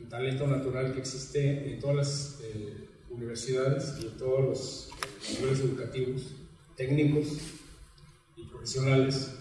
talento natural que existe en todas las universidades y en todos los niveles educativos, técnicos y profesionales,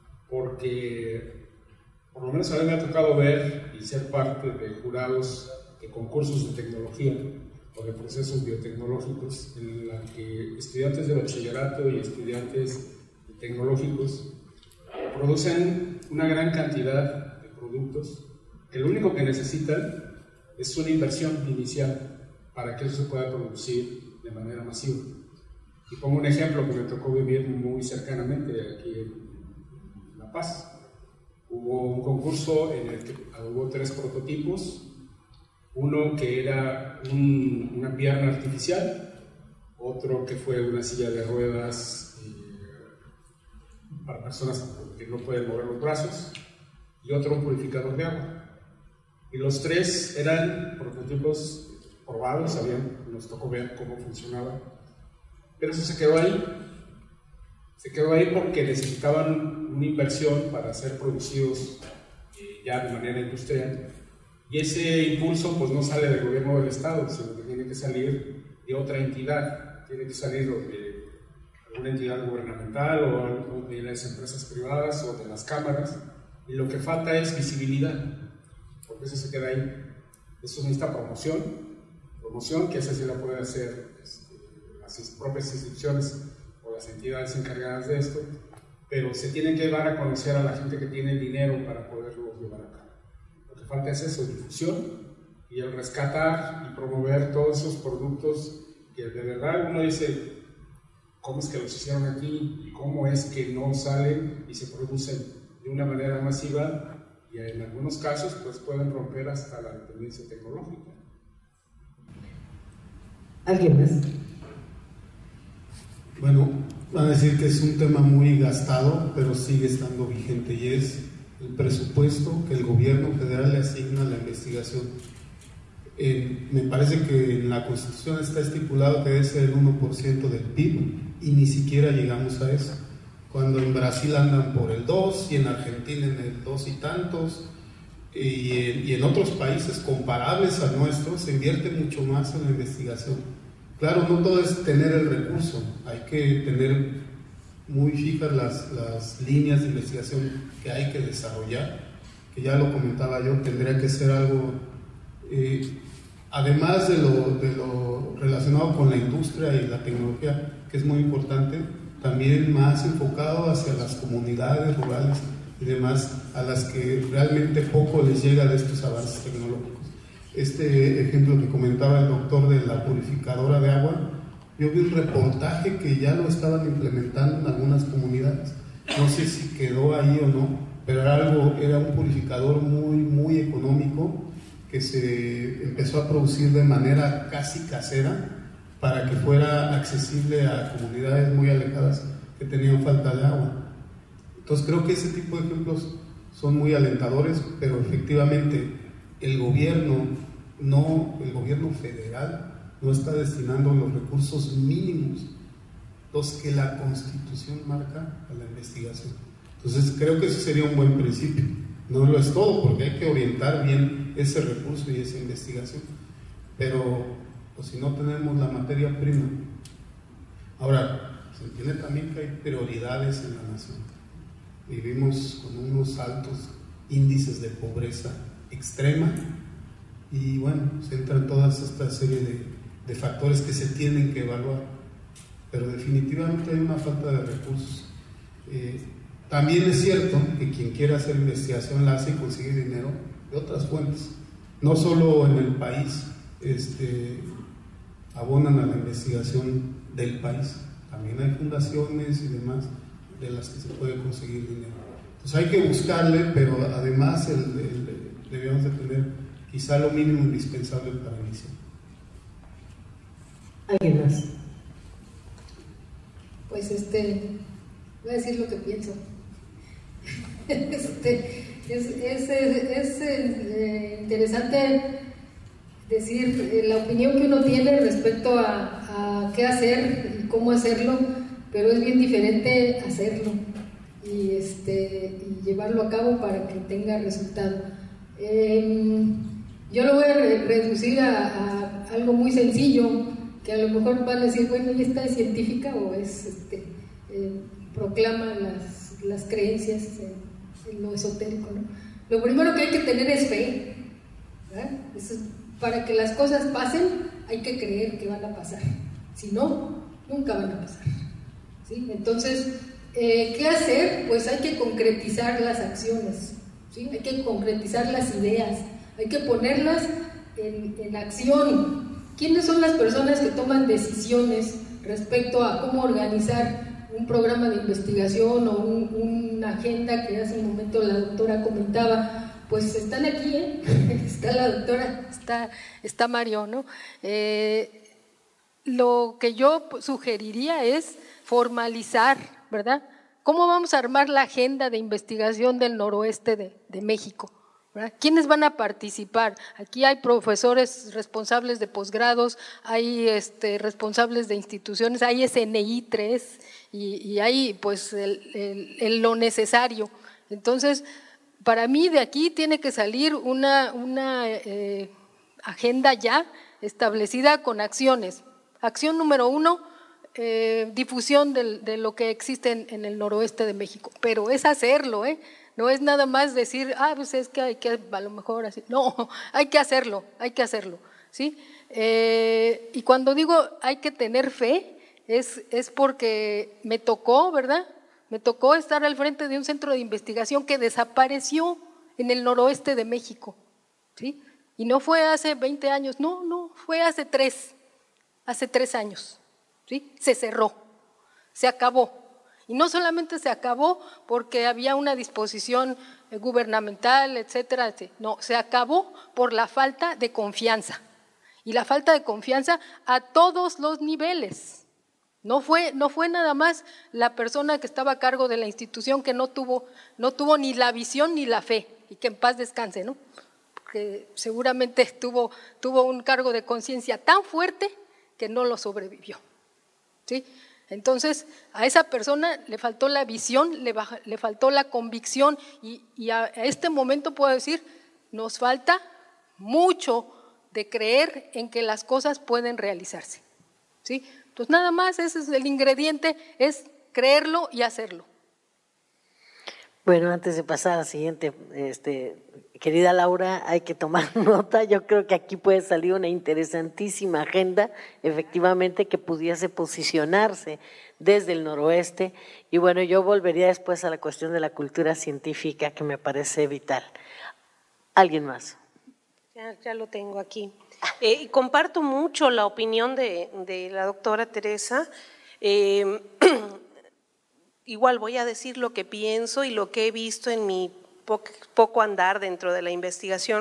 porque por lo menos a mí me ha tocado ver y ser parte de jurados de concursos de tecnología o de procesos biotecnológicos en la que estudiantes de bachillerato y estudiantes tecnológicos producen una gran cantidad de productos que lo único que necesitan es una inversión inicial para que eso se pueda producir de manera masiva. Y pongo un ejemplo que me tocó vivir muy cercanamente aquí en La Paz. Hubo un concurso en el que hubo 3 prototipos, uno que era una pierna artificial, otro que fue una silla de ruedas para personas que no pueden mover los brazos, y otro un purificador de agua. Y los 3 eran prototipos probados, nos tocó ver cómo funcionaba, pero eso se quedó ahí. Se quedó ahí porque necesitaban una inversión para ser producidos ya de manera industrial, y ese impulso pues no sale del gobierno del estado, sino que tiene que salir de otra entidad, tiene que salir de alguna entidad gubernamental o de las empresas privadas o de las cámaras, y lo que falta es visibilidad, porque eso se queda ahí. Eso necesita promoción que esa sí la pueden hacer las propias instituciones o las entidades encargadas de esto, pero se tiene que dar a conocer a la gente que tiene el dinero para poderlo llevar a cabo. Lo que falta es eso, difusión y el rescatar y promover todos esos productos que de verdad uno dice, ¿cómo es que los hicieron aquí? ¿Y cómo es que no salen y se producen de una manera masiva? Y en algunos casos pues pueden romper hasta la dependencia tecnológica. ¿Alguien más? Bueno, van a decir que es un tema muy gastado, pero sigue estando vigente, y es el presupuesto que el gobierno federal le asigna a la investigación. Me parece que en la Constitución está estipulado que debe ser el 1% del PIB, y ni siquiera llegamos a eso. Cuando en Brasil andan por el 2 y en Argentina en el 2 y tantos, y en otros países comparables al nuestro se invierte mucho más en la investigación. Claro, no todo es tener el recurso, hay que tener muy fijas las líneas de investigación que hay que desarrollar, que ya lo comentaba yo, tendría que ser algo, además de lo relacionado con la industria y la tecnología, que es muy importante, también más enfocado hacia las comunidades rurales y demás, a las que realmente poco les llega de estos avances tecnológicos. Este ejemplo que comentaba el doctor de la purificadora de agua, yo vi un reportaje que ya lo estaban implementando en algunas comunidades, no sé si quedó ahí o no, pero era un purificador muy económico que se empezó a producir de manera casi casera para que fuera accesible a comunidades muy alejadas que tenían falta de agua. Entonces creo que ese tipo de ejemplos son muy alentadores, pero efectivamente el gobierno federal no está destinando los recursos mínimos, los que la Constitución marca, a la investigación. Entonces creo que ese sería un buen principio. No lo es todo, porque hay que orientar bien ese recurso y esa investigación, pero pues, si no tenemos la materia prima. Ahora, se entiende también que hay prioridades en la nación. Vivimos con unos altos índices de pobreza extrema, y bueno, se entran todas esta serie de factores que se tienen que evaluar, pero definitivamente hay una falta de recursos. También es cierto que quien quiera hacer investigación la hace y consigue dinero de otras fuentes, no solo en el país abonan a la investigación del país, también hay fundaciones y demás de las que se puede conseguir dinero. Entonces hay que buscarle, pero además debemos de tener quizá lo mínimo indispensable para iniciar. ¿Alguien más? Pues voy a decir lo que pienso. Es interesante decir la opinión que uno tiene respecto a qué hacer y cómo hacerlo, pero es bien diferente hacerlo y llevarlo a cabo para que tenga resultado. Yo lo voy a reducir a algo muy sencillo, que a lo mejor van a decir, bueno, ¿y esta es científica o es proclama las creencias en lo esotérico, ¿no? Lo primero que hay que tener es fe, ¿verdad? Para que las cosas pasen hay que creer que van a pasar, si no, nunca van a pasar, ¿sí? Entonces, ¿qué hacer? Pues hay que concretizar las acciones, ¿sí? Hay que concretizar las ideas, hay que ponerlas en acción. ¿Quiénes son las personas que toman decisiones respecto a cómo organizar un programa de investigación o una agenda que hace un momento la doctora comentaba? Pues están aquí, está la doctora, está Mario, ¿no? Lo que yo sugeriría es formalizar, ¿verdad? ¿Cómo vamos a armar la agenda de investigación del noroeste de México? ¿Verdad? ¿Quiénes van a participar? Aquí hay profesores responsables de posgrados, hay responsables de instituciones, hay SNI 3 y hay pues lo necesario. Entonces, para mí de aquí tiene que salir una agenda ya establecida con acciones. Acción número 1, difusión de lo que existe en el noroeste de México, pero es hacerlo, no es nada más decir, pues es que hay que, a lo mejor así, no, hay que hacerlo, ¿sí? Y cuando digo hay que tener fe, es porque me tocó, ¿verdad? Me tocó estar al frente de un centro de investigación que desapareció en el noroeste de México, ¿sí? Y no fue hace 20 años, no, fue hace 3 años, ¿sí? Se cerró, se acabó. Y no solamente se acabó porque había una disposición gubernamental, etcétera, no, se acabó por la falta de confianza. Y la falta de confianza a todos los niveles. No fue nada más la persona que estaba a cargo de la institución que no tuvo ni la visión ni la fe, y que en paz descanse, ¿no? Porque seguramente tuvo un cargo de conciencia tan fuerte que no lo sobrevivió, ¿sí? Entonces, a esa persona le faltó la visión, le faltó la convicción y a este momento puedo decir, nos falta mucho de creer en que las cosas pueden realizarse, ¿sí? Entonces, nada más, ese es el ingrediente, es creerlo y hacerlo. Bueno, antes de pasar a la siguiente, querida Laura, hay que tomar nota. Yo creo que aquí puede salir una interesantísima agenda, efectivamente, que pudiese posicionarse desde el noroeste. Y bueno, yo volvería después a la cuestión de la cultura científica, que me parece vital. ¿Alguien más? Ya lo tengo aquí. Comparto mucho la opinión de la doctora Teresa. Igual voy a decir lo que pienso y lo que he visto en mi poco andar dentro de la investigación.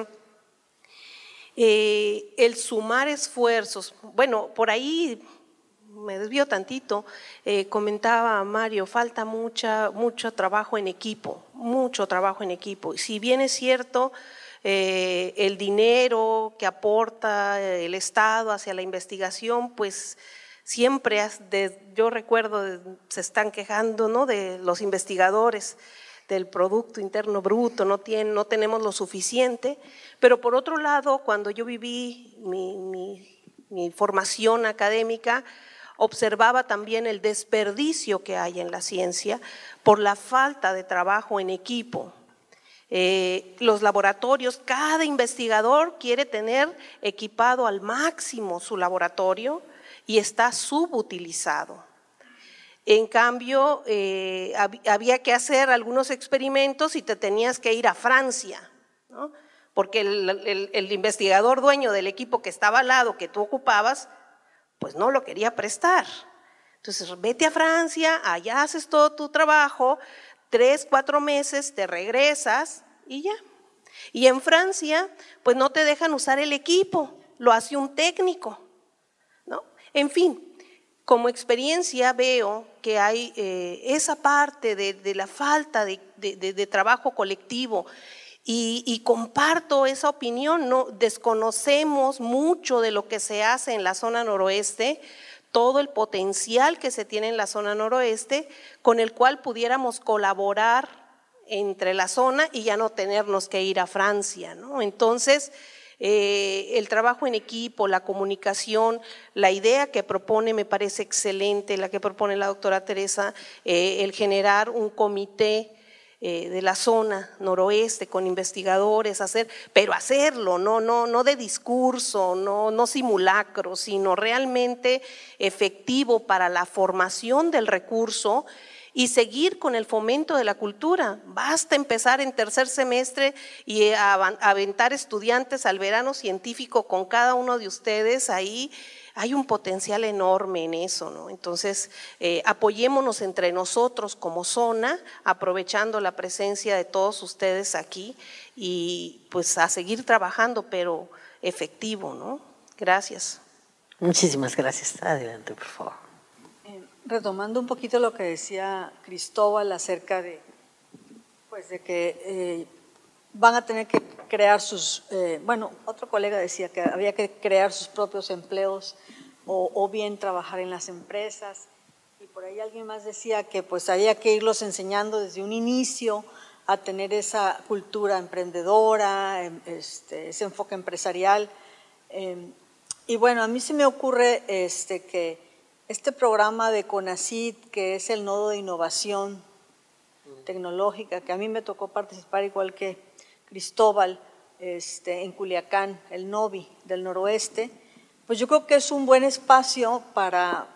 El sumar esfuerzos, bueno, por ahí me desvío tantito, comentaba Mario, falta mucho trabajo en equipo, Y si bien es cierto, el dinero que aporta el Estado hacia la investigación, pues siempre, yo recuerdo, se están quejando, ¿no?, de los investigadores, del Producto Interno Bruto, no tenemos lo suficiente, pero por otro lado, cuando yo viví mi formación académica, observaba también el desperdicio que hay en la ciencia por la falta de trabajo en equipo. Los laboratorios, cada investigador quiere tener equipado al máximo su laboratorio y está subutilizado. En cambio, había que hacer algunos experimentos y te tenías que ir a Francia, ¿no? Porque el investigador dueño del equipo que estaba al lado, que tú ocupabas, pues no lo quería prestar. Entonces, vete a Francia, allá haces todo tu trabajo, 3, 4 meses, te regresas y ya. Y en Francia, pues no te dejan usar el equipo, lo hace un técnico, ¿no? En fin, como experiencia veo que hay esa parte de la falta de trabajo colectivo y comparto esa opinión, ¿no? Desconocemos mucho de lo que se hace en la zona noroeste, todo el potencial que se tiene en la zona noroeste, con el cual pudiéramos colaborar entre la zona y ya no tenernos que ir a Francia, ¿no? Entonces, El trabajo en equipo, la comunicación, la idea que propone me parece excelente, la que propone la doctora Teresa, el generar un comité de la zona noroeste con investigadores, pero hacerlo, no de discurso, no simulacro, sino realmente efectivo para la formación del recurso y seguir con el fomento de la cultura. Basta empezar en tercer semestre y aventar estudiantes al verano científico con cada uno de ustedes. Ahí hay un potencial enorme en eso, ¿no? Entonces, apoyémonos entre nosotros como zona, aprovechando la presencia de todos ustedes aquí y pues a seguir trabajando, pero efectivo, ¿no? Gracias. Muchísimas gracias. Adelante, por favor. Retomando un poquito lo que decía Cristóbal acerca de, pues de que van a tener que crear sus, bueno, otro colega decía que había que crear sus propios empleos o bien trabajar en las empresas, y por ahí alguien más decía que pues había que irlos enseñando desde un inicio a tener esa cultura emprendedora, ese enfoque empresarial. Y bueno, a mí se me ocurre que este programa de CONACYT, que es el nodo de innovación tecnológica, que a mí me tocó participar igual que Cristóbal, en Culiacán, el NOVI del noroeste, pues yo creo que es un buen espacio para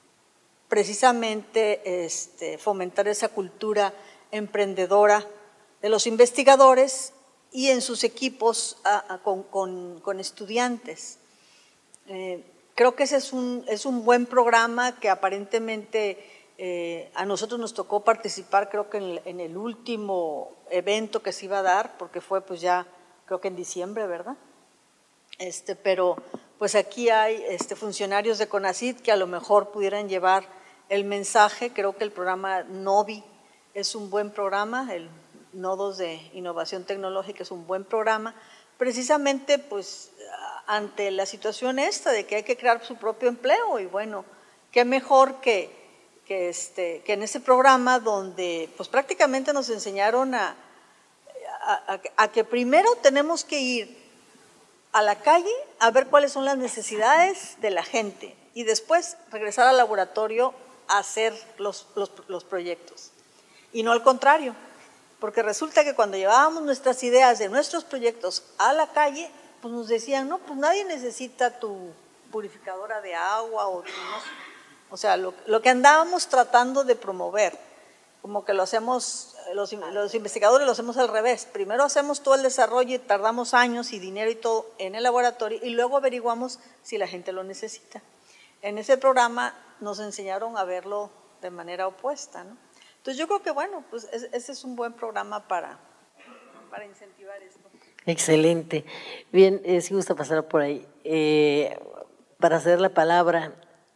precisamente fomentar esa cultura emprendedora de los investigadores y en sus equipos con estudiantes. Creo que ese es un buen programa que aparentemente a nosotros nos tocó participar, creo que en el último evento que se iba a dar, porque fue pues ya creo que en diciembre, ¿verdad? Pero pues aquí hay funcionarios de CONACYT que a lo mejor pudieran llevar el mensaje. Creo que el programa NOVI es un buen programa, el Nodos de Innovación Tecnológica es un buen programa, precisamente pues ante la situación esta de que hay que crear su propio empleo, y bueno, qué mejor que en ese programa donde pues prácticamente nos enseñaron a que primero tenemos que ir a la calle a ver cuáles son las necesidades de la gente y después regresar al laboratorio a hacer los proyectos, y no al contrario, porque resulta que cuando llevábamos nuestras ideas de nuestros proyectos a la calle, pues nos decían, no, pues nadie necesita tu purificadora de agua, o sea, lo que andábamos tratando de promover, como que lo hacemos, los investigadores lo hacemos al revés. Primero hacemos todo el desarrollo y tardamos años y dinero y todo en el laboratorio, y luego averiguamos si la gente lo necesita. En ese programa nos enseñaron a verlo de manera opuesta, ¿no? Entonces yo creo que bueno, pues ese es un buen programa para incentivar esto. Excelente. Bien, si gusta pasar por ahí. Para hacer la palabra,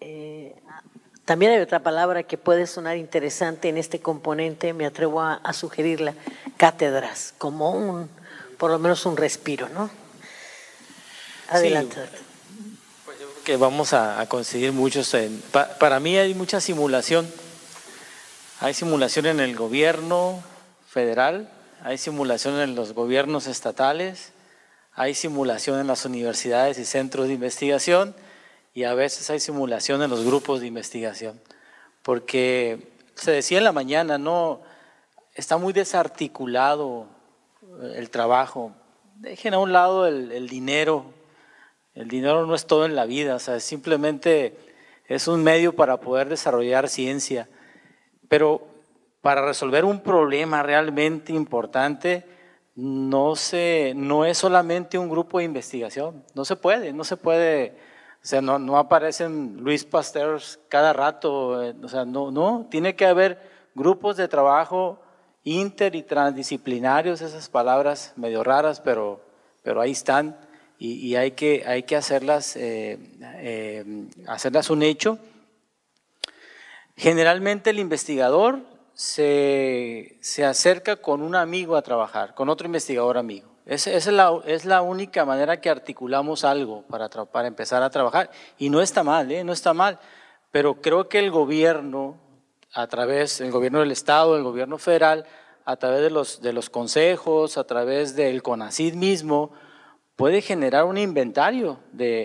también hay otra palabra que puede sonar interesante en este componente, me atrevo a sugerirla, cátedras, como por lo menos un respiro, ¿no? Adelante. Sí, pues yo creo que vamos a conseguir muchos. Para mí hay mucha simulación. Hay simulación en el gobierno federal, hay simulación en los gobiernos estatales, hay simulación en las universidades y centros de investigación, y a veces hay simulación en los grupos de investigación. Porque se decía en la mañana, no, está muy desarticulado el trabajo. Dejen a un lado el dinero. El dinero no es todo en la vida, o sea, simplemente es un medio para poder desarrollar ciencia. Pero para resolver un problema realmente importante no es solamente un grupo de investigación, no se puede, o sea, no aparecen Luis Pasteur cada rato, o sea, no, tiene que haber grupos de trabajo inter y transdisciplinarios, esas palabras medio raras, pero ahí están, y hay que hacerlas un hecho. Generalmente el investigador se acerca con un amigo a trabajar, con otro investigador amigo. Esa es la única manera que articulamos algo para empezar a trabajar. Y no está mal, no está mal. Pero creo que el gobierno, el gobierno del Estado, el gobierno federal, a través de los consejos, a través del CONACYT mismo, puede generar un inventario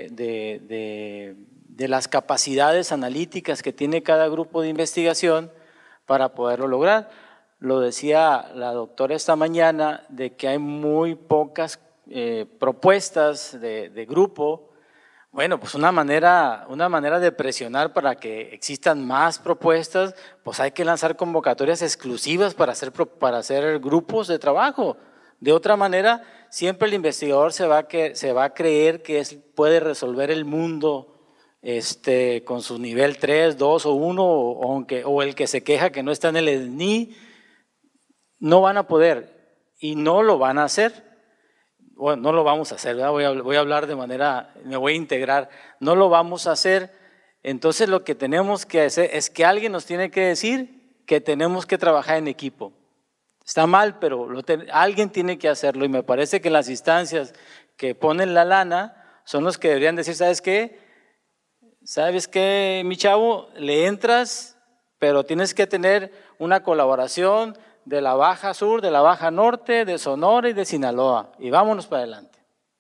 de las capacidades analíticas que tiene cada grupo de investigación para poderlo lograr. Lo decía la doctora esta mañana, de que hay muy pocas propuestas de grupo. Bueno, pues una manera de presionar para que existan más propuestas, pues hay que lanzar convocatorias exclusivas para hacer grupos de trabajo. De otra manera, siempre el investigador se va a creer que puede resolver el mundo con su nivel 3, 2 o 1, o el que se queja que no está en el SNI. No van a poder y no lo van a hacer. Bueno, no lo vamos a hacer, ¿verdad? Voy a hablar de manera, me voy a integrar, no lo vamos a hacer. Entonces lo que tenemos que hacer es que alguien nos tiene que decir que tenemos que trabajar en equipo. Está mal, pero alguien tiene que hacerlo, y me parece que las instancias que ponen la lana son los que deberían decir, ¿sabes qué? ¿Sabes qué, mi chavo? Le entras, pero tienes que tener una colaboración de la Baja Sur, de la Baja Norte, de Sonora y de Sinaloa, y vámonos para adelante.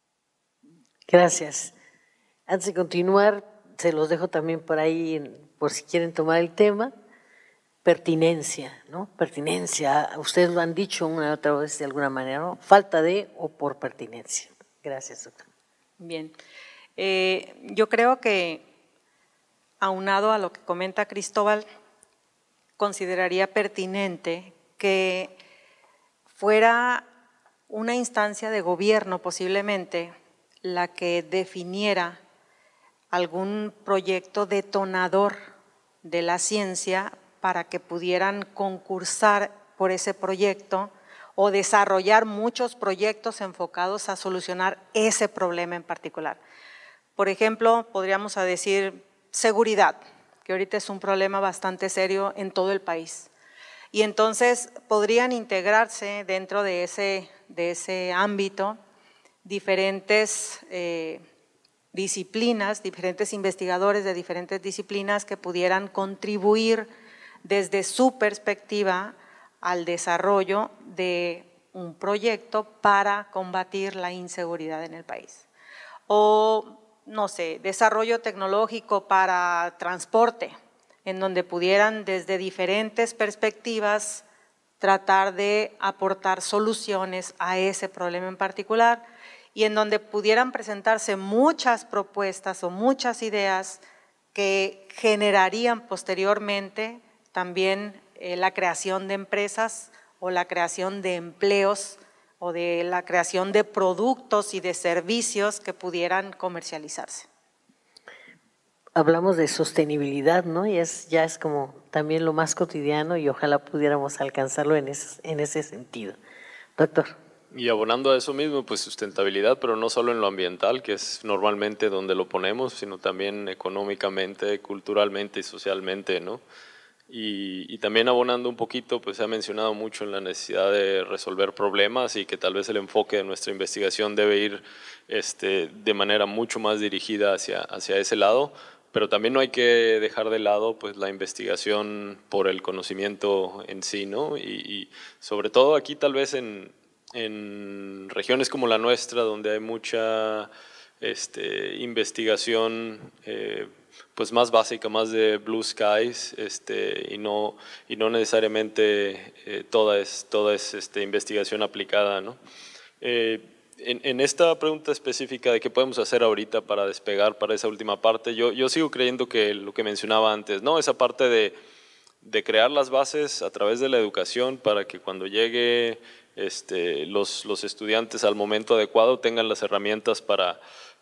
Gracias. Antes de continuar, se los dejo también por ahí, por si quieren tomar el tema. Pertinencia, ¿no? Pertinencia, ustedes lo han dicho una y otra vez de alguna manera, ¿no? Falta de o por pertinencia. Gracias, doctor. Bien. Yo creo que, aunado a lo que comenta Cristóbal, consideraría pertinente que fuera una instancia de gobierno posiblemente la que definiera algún proyecto detonador de la ciencia para que pudieran concursar por ese proyecto o desarrollar muchos proyectos enfocados a solucionar ese problema en particular. Por ejemplo, podríamos decir seguridad, que ahorita es un problema bastante serio en todo el país. Y entonces podrían integrarse dentro de ese ámbito diferentes disciplinas, diferentes investigadores de diferentes disciplinas que pudieran contribuir desde su perspectiva al desarrollo de un proyecto para combatir la inseguridad en el país. O, no sé, desarrollo tecnológico para transporte, en donde pudieran desde diferentes perspectivas tratar de aportar soluciones a ese problema en particular, y en donde pudieran presentarse muchas propuestas o muchas ideas que generarían posteriormente también la creación de empresas o la creación de empleos o de la creación de productos y de servicios que pudieran comercializarse. Hablamos de sostenibilidad, ¿no? Y ya es como también lo más cotidiano, y ojalá pudiéramos alcanzarlo en ese sentido. Doctor. Y abonando a eso mismo, pues sustentabilidad, pero no solo en lo ambiental, que es normalmente donde lo ponemos, sino también económicamente, culturalmente y socialmente, ¿no? Y también abonando un poquito, pues se ha mencionado mucho en la necesidad de resolver problemas, y que tal vez el enfoque de nuestra investigación debe ir de manera mucho más dirigida hacia ese lado, pero también no hay que dejar de lado pues la investigación por el conocimiento en sí, ¿no? Y sobre todo aquí tal vez en regiones como la nuestra, donde hay mucha investigación pues más básica, más de blue skies, y no necesariamente toda es investigación aplicada, ¿no? En esta pregunta específica de qué podemos hacer ahorita para despegar para esa última parte, yo sigo creyendo que lo que mencionaba antes, ¿no? Esa parte de crear las bases a través de la educación para que cuando llegue los estudiantes al momento adecuado tengan las herramientas para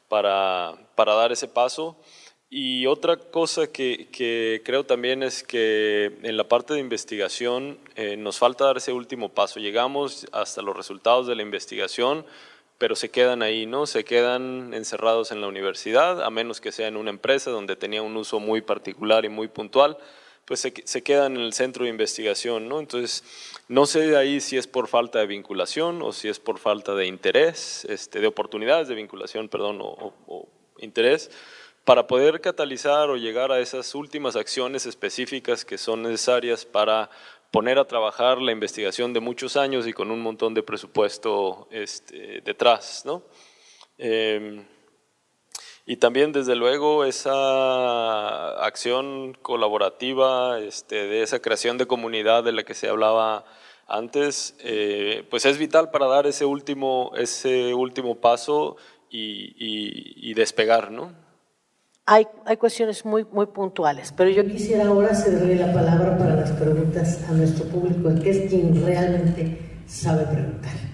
dar ese paso. Y otra cosa que creo también es que en la parte de investigación nos falta dar ese último paso. Llegamos hasta los resultados de la investigación, pero se quedan ahí, ¿no? Se quedan encerrados en la universidad, a menos que sea en una empresa donde tenía un uso muy particular y muy puntual, pues se quedan en el centro de investigación, ¿no? Entonces, no sé de ahí si es por falta de vinculación o si es por falta de interés, de oportunidades de vinculación, perdón, o interés, para poder catalizar o llegar a esas últimas acciones específicas que son necesarias para poner a trabajar la investigación de muchos años y con un montón de presupuesto detrás, ¿no? Y también, desde luego, esa acción colaborativa, de esa creación de comunidad de la que se hablaba antes, pues es vital para dar ese último paso y despegar, ¿no? Hay cuestiones muy puntuales, pero yo quisiera ahora cederle la palabra para las preguntas a nuestro público, que es quien realmente sabe preguntar.